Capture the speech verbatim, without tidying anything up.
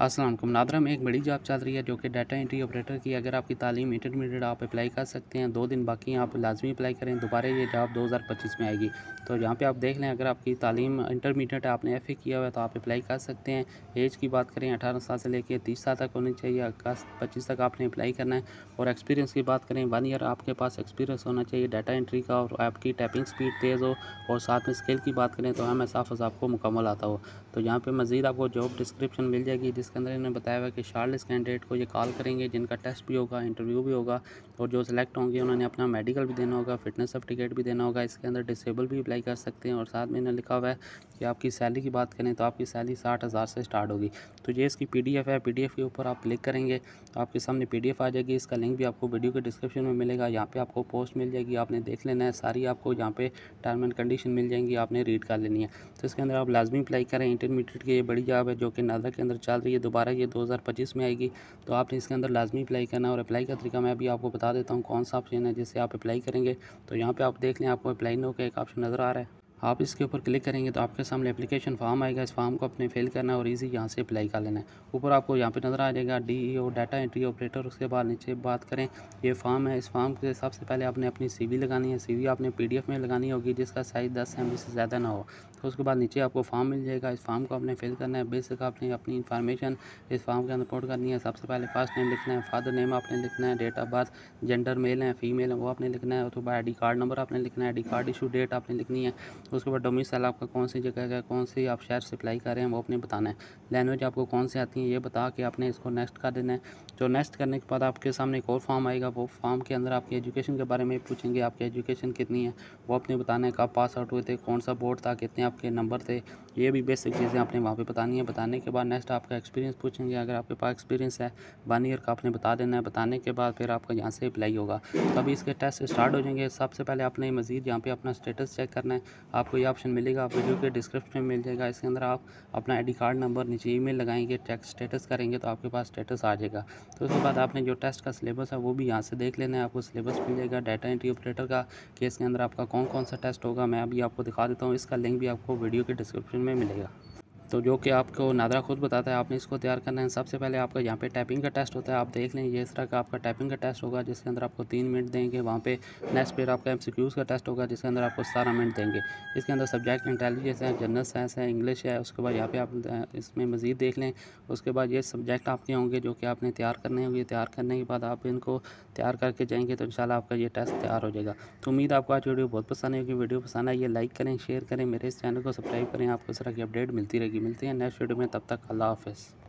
अस्सलाम वालेकुम। नादरा में एक बड़ी जॉब चल रही है जो कि डाटा एंट्री ऑपरेटर की। अगर आपकी तालीम इंटरमीडिएट आप अप्लाई कर सकते हैं, दो दिन बाकी हैं, आप लाजमी अप्लाई करें। दोबारा ये जॉब दो हज़ार पच्चीस में आएगी। तो यहाँ पे आप देख लें, अगर आपकी तालीम इंटरमीडिएट है, आपने एफ़ए किया हुआ है तो आप अप्लाई कर सकते हैं। एज की बात करें अठारह साल से लेकर तीस साल तक होनी चाहिए। अगस्त पच्चीस तक आपने अप्लाई करना है। और एक्सपीरियंस की बात करें, वन ईयर आपके पास एक्सपीरियंस होना चाहिए डाटा एंट्री का, और आपकी टाइपिंग स्पीड तेज़ हो। और साथ में स्किल की बात करें तो एम एस ऑफिस आपको मुकम्मल आता हो। तो यहाँ पे मज़ीद आपको जॉब डिस्क्रिप्शन मिल जाएगी, जिसके अंदर इन्होंने बताया हुआ है कि शॉर्टलिस्ट कैंडिडेट को ये कॉल करेंगे, जिनका टेस्ट भी होगा, इंटरव्यू भी होगा। और जो सिलेक्ट होंगे उन्होंने अपना मेडिकल भी देना होगा, फिटनेस सर्टिफिकेट भी देना होगा। इसके अंदर डिसेबल भी अप्लाई कर सकते हैं। और साथ में इन्होंने लिखा हुआ है कि आपकी सैलरी की बात करें तो आपकी सैलरी साठ हज़ार से स्टार्ट होगी। तो ये इसकी पीडीएफ है। पीडीएफ के ऊपर आप क्लिक करेंगे तो आपके सामने पीडीएफ आ जाएगी। इसका लिंक भी आपको वीडियो के डिस्क्रिप्शन में मिलेगा। यहाँ पे आपको पोस्ट मिल जाएगी, आपने देख लेना है। सारी आपको यहाँ पे टर्म एंड कंडीशन मिल जाएंगी, आपने रीड कर लेनी है। तो इसके अंदर आप लाजमी अप्लाई करें। इंटरमीडिएट की ये बड़ी जॉब है जो कि नादरा के अंदर चल रही है। दोबारा ये दो हज़ार पच्चीस में आएगी। तो आपने इसके अंदर लाजमी अप्लाई करना है। और अप्लाई का तरीका मैं अभी आपको बता देता हूँ कौन सा ऑप्शन है जिससे आप अप्लाई करेंगे। तो यहाँ पे आप देख लें, आपको अप्लाई नो का एक ऑप्शन नज़र आ रहा है। आप इसके ऊपर क्लिक करेंगे तो आपके सामने एप्लीकेशन फॉर्म आएगा। इस फॉर्म को अपने फिल करना है और इजी यहाँ से अप्लाई कर लेना है। ऊपर आपको यहाँ पे नज़र आ जाएगा डीईओ डाटा एंट्री ऑपरेटर। उसके बाद नीचे बात करें, ये फॉर्म है। इस फॉर्म के सबसे पहले आपने अपनी सीवी लगानी है। सीवी आपने पीडीएफ में लगानी होगी जिसका साइज़ दस एम बी से ज़्यादा ना हो। तो उसके बाद नीचे आपको फॉर्म मिल जाएगा। इस फॉर्म को आपने फिल करना है। बेसिक आपने अपनी इन्फॉर्मेशन इस फॉर्म के अंदर पुट करनी है। सबसे पहले फर्स्ट नेम लिखना है, फादर नेम आपने लिखना है, date of birth, gender male है फीमेल है वो आपने लिखना है। उसके बाद आई डी कार्ड नंबर आपने लिखना है, I D card issue date आपने लिखनी है। उसके बाद डोमिसाइल आपका कौन सी जगह का, कौन सी आप शहर से अप्लाई कर रहे हैं वो आपने बताना है। लैंग्वेज आपको कौन सी आती है ये बता के आपने इसको नेक्स्ट कर देना है। जो नेक्स्ट करने के बाद आपके सामने एक और फॉर्म आएगा। वो फॉर्म के अंदर आपकी एजुकेशन के बारे में पूछेंगे, आपकी एजुकेशन कितनी है वो आपने बताना है। कब पास आउट हुए थे, कौन सा बोर्ड था, कितने आपके नंबर थे, ये भी बेसिक चीज़ें आपने वहाँ पे बतानी है। बताने के बाद नेक्स्ट आपका एक्सपीरियंस पूछेंगे। अगर आपके पास एक्सपीरियंस है वन ईयर का आपने बता देना है। बताने के बाद फिर आपका यहाँ से अप्लाई होगा। तभी इसके टेस्ट स्टार्ट हो जाएंगे। सबसे पहले आपने मज़ीद यहाँ पे अपना स्टेटस चेक करना है। आपको ये ऑप्शन मिलेगा, आप वीडियो के डिस्क्रिप्शन में मिल जाएगा। इसके अंदर आप अपना आई डी कार्ड नंबर नीचे ईमेल लगाएंगे, चेक स्टेटस करेंगे तो आपके पास स्टेटस आ जाएगा। तो उसके बाद आपने जो टेस्ट का सिलेबस है वो भी यहाँ से देख लेना है। आपको सिलेबस मिल जाएगा डाटा एंट्री ऑपरेटर का कि इसके अंदर आपका कौन कौन सा टेस्ट होगा। मैं अभी आपको दिखा देता हूँ। इसका लिंक भी आपको वीडियो के डिस्क्रिप्शन में मिलेगा। तो जो कि आपको नादरा खुद बताता है, आपने इसको तैयार करना है। सबसे पहले आपका यहाँ पे टाइपिंग का टेस्ट होता है। आप देख लें, ये इस तरह का आपका टाइपिंग का टेस्ट होगा जिसके अंदर आपको तीन मिनट देंगे। वहाँ पे नेक्स्ट फिर आपका एमसीक्यूज़ का टेस्ट होगा जिसके अंदर आपको सतारह मिनट देंगे। इसके अंदर सब्जेक्ट इंटेलिजेंस है, जनरल साइंस है, इंग्लिश है। उसके बाद यहाँ पे आप इसमें मज़ीद देख लें। उसके बाद ये सब्जेक्ट आपके होंगे जो कि आपने तैयार करने होंगे। तैयार करने के बाद आप इनको तैयार करके जाएंगे तो इंशाल्लाह आपका ये टेस्ट तैयार हो जाएगा। तो उम्मीद आपको आज वीडियो बहुत पसंद आएगी। वीडियो पसंद आई ये लाइक करें, शेयर करें, मेरे इस चैनल को सब्सक्राइब करें। आपको इस तरह की अपडेट मिलती रहेगी। मिलते हैं नेक्स्ट वीडियो में, तब तक अल्लाह हाफ़िज़।